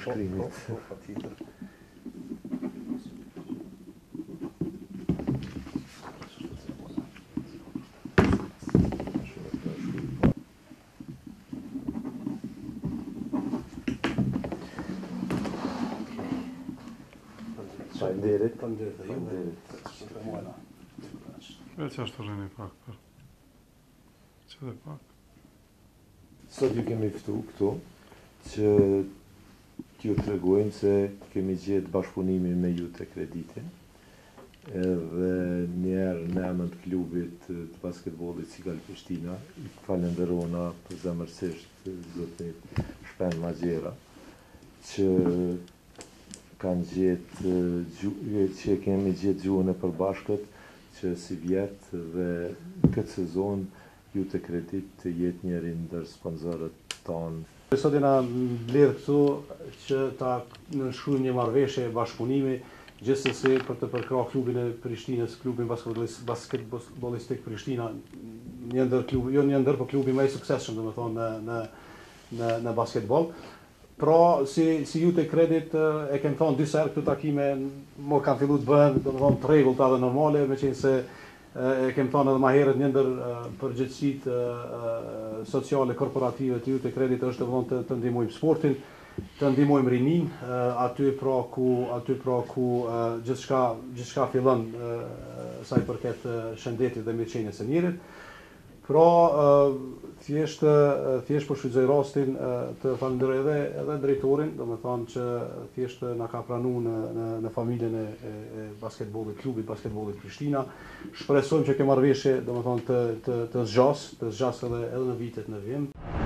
shkrimit. Faleminderit. Që është të rreni pak për. Që dhe pak. Sot ju kemi ftu këtu që t'ju tregojmë se kemi gjetë bashkëpunimin me ju të kreditin edhe njerë në emën të klubit të basketbollit Cikal Prishtina i falenderona përzemërsisht zotit Shpen Magjera që kanë gjetë që kemi gjetë gjuhën e përbashkët që si vjetë dhe këtë sezon ju të kredit të jetë njëri ndër sponsorët tonë. Sot jena mbledh këtu që ta nënshkruajmë një marrëveshje bashkëpunimi gjithsesi për të përkrahur klubin e Prishtinës, klubin basketbollistik Prishtina, një ndër klub, jo një ndër, por klubi më i suksesshëm domethënë në basketbol. Pra, si ju të kredit, e kem thonë dy herë këtu takime, më kanë fillu të bëhen, domethënë të rregullta dhe normale, meqense e kem thonë edhe më herët një ndër përgjegjësitë sociale korporative të ju të kredit është domethënë të ndihmojmë sportin, të ndihmojmë rinin, aty pra ku gjithçka fillon sa i përket shëndetit dhe mirëqenies së njerit. Pra, thjesht po shfrytëzoj rastin të falenderoj edhe drejtorin, domethënë që thjesht na ka pranuar në familjen e basketbollit, klubit basketbollit Prishtina. Shpresojmë që kjo marrëveshje domethënë të zgjas edhe në vitet në vim.